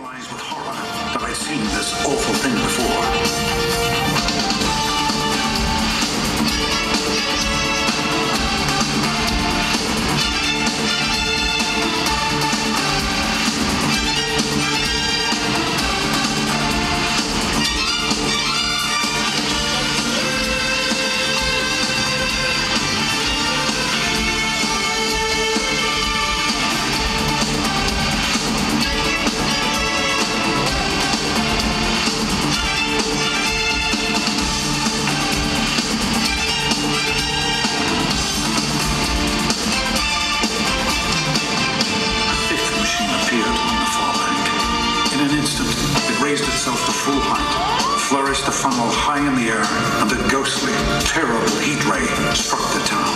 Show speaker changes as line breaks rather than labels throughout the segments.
realized with horror that I'd seen this awful thing before. Raised itself to full height, flourished the funnel high in the air, and a ghostly, terrible heat ray struck the town.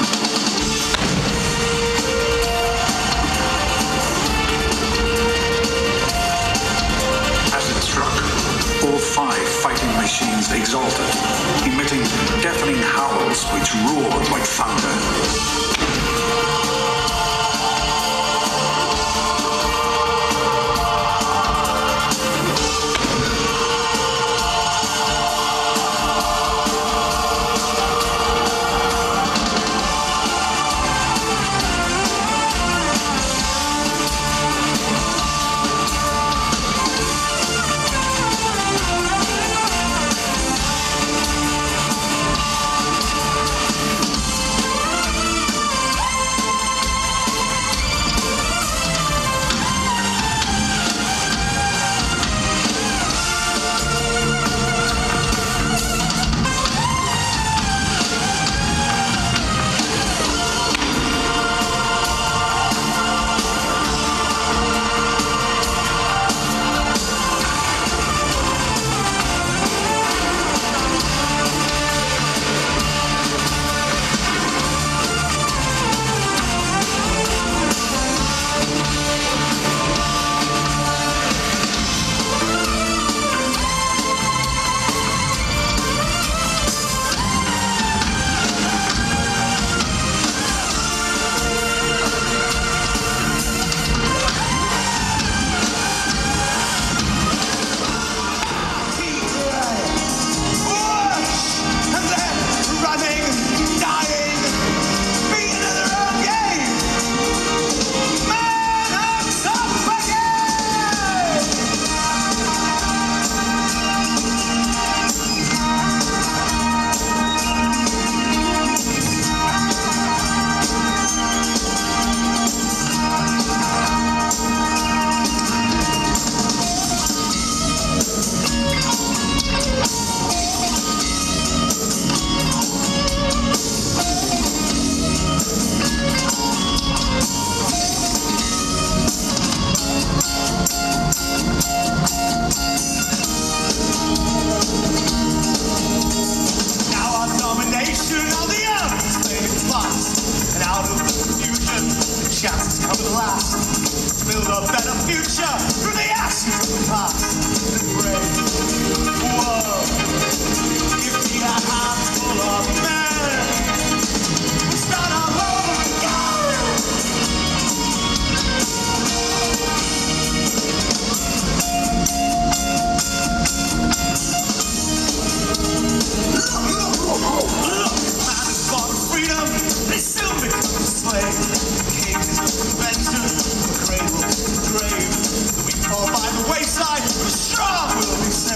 As it struck, all 5 fighting machines exulted, emitting deafening howls which roared like thunder.
Chances come at last. Build a better future through the ashes of the past. And brave. Whoa. Give me a handful of men. We'll start all over again. Look. Man is born freedom. They soon become a slave. Convention, cradle, grave. The weak fall by the wayside, the strong will be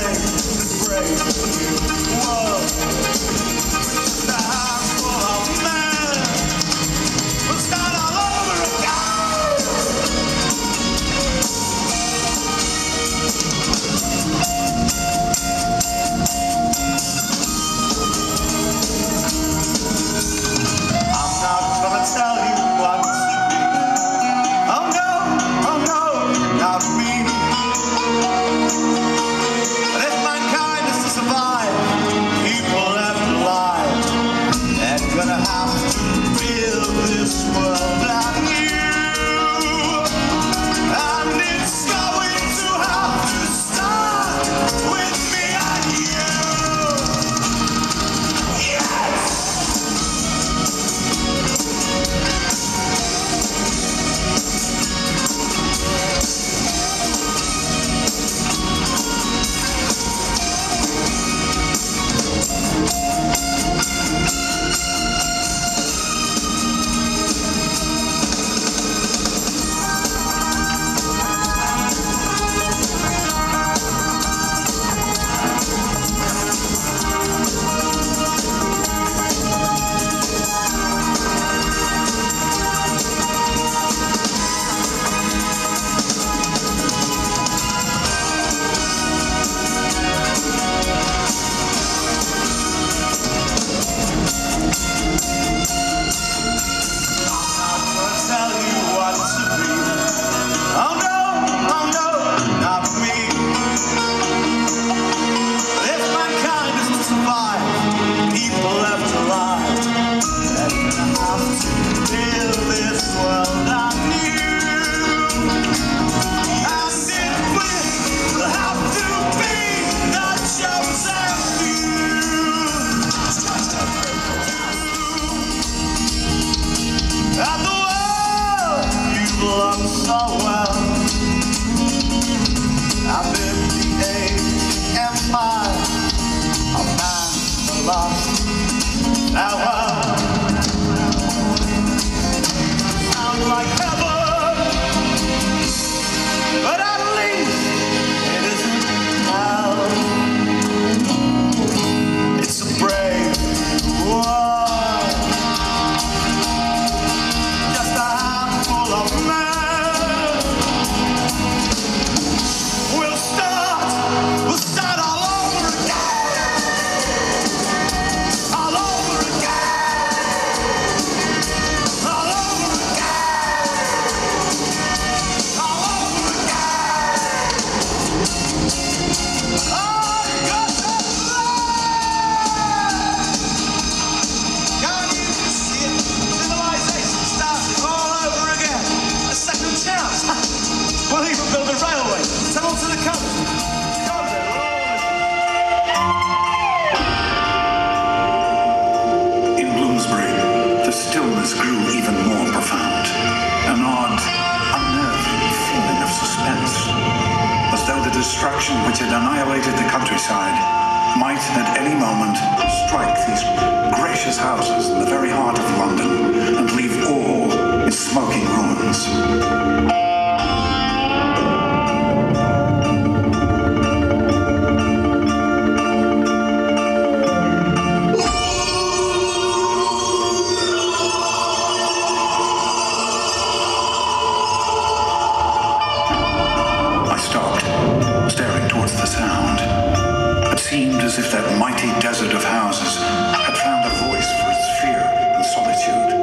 so well. I built the age empire, a man lost. Now sounds like heaven, but at least it isn't hell. It's a brave world, just a handful of men. We'll start all over again, all over again, all over again, all over again. Oh, God, that's love. Can't you just see it? Civilization starting all over again. A second chance. We'll even build a railway, tunnel to the coast.
In Bloomsbury, the stillness grew even more profound. An odd, unnerving feeling of suspense, as though the destruction which had annihilated the countryside might at any moment strike these gracious houses in the very heart of London and leave all in smoking ruins. I stopped, staring towards the sound. It seemed as if that mighty desert of houses had found a voice for its fear and solitude.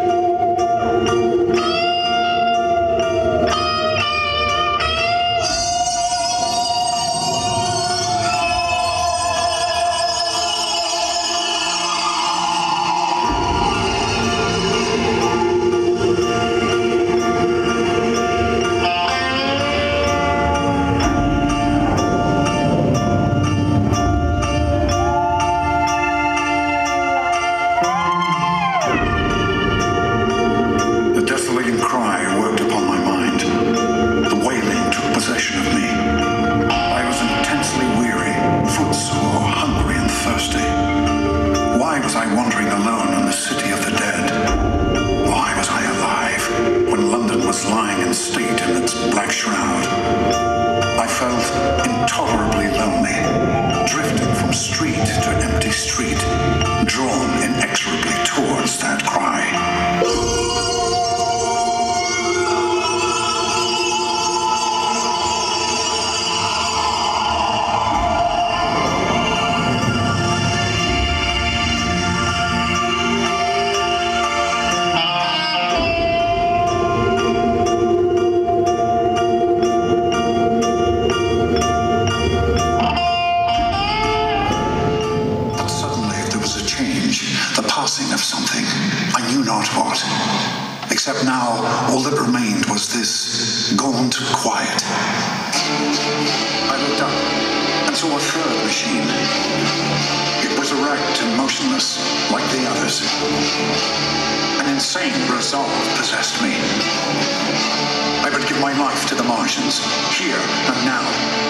The desolating cry worked upon my mind. The wailing took possession of me. I was intensely weary, footsore, hungry and thirsty. Why was I wandering alone in the city of the dead? Why was I alive when London was lying in state in its black shroud? I felt intolerably lonely, drifting from street to empty street, drawn inexorably towards that cry. But suddenly there was a change, the passing of something, I knew not what. Except now all that remained was this gaunt quiet. I looked up and saw a third machine. It was erect and motionless like the others. An insane resolve possessed me. I would give my life to the Martians, here and now.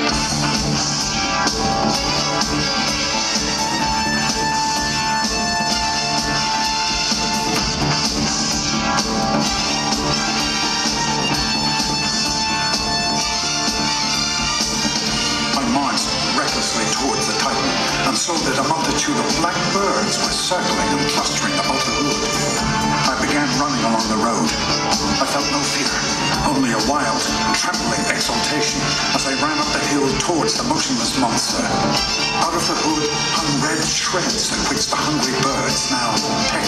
I marched recklessly towards the Titan and saw that a multitude of black birds were circling and clustering about the hood. I began running along the road. I felt no fear, only a wild, trembling exultation as I ran up the hill towards the motionless monster. Out of the hood hung red shreds at which the hungry birds now pecked